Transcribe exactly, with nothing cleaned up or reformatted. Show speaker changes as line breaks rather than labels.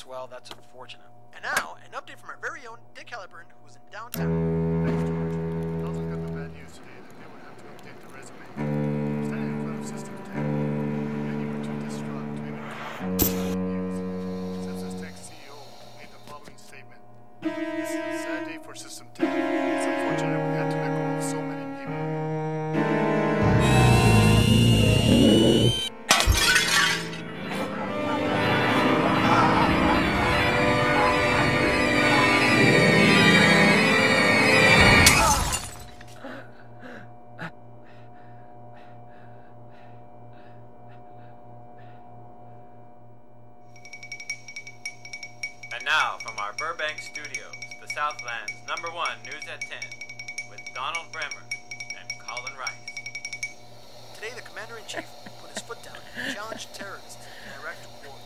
well, that's unfortunate. And now, an update from our very own Dick Halliburton, who was in downtown.
Thanks, George. Dalton got the bad news today that they would have to update the resume. Standing in front of System ten, many were too distraught to even comment on the news. System Tech's C E O made the following statement. This is a sad day for System ten. It's unfortunate we had to let go of so many people.
And now, from our Burbank studios, the Southland's number one News at ten, with Donald Bremer and Colin Rice.
Today, the Commander-in-Chief put his foot down and challenged terrorists in Iraq to war.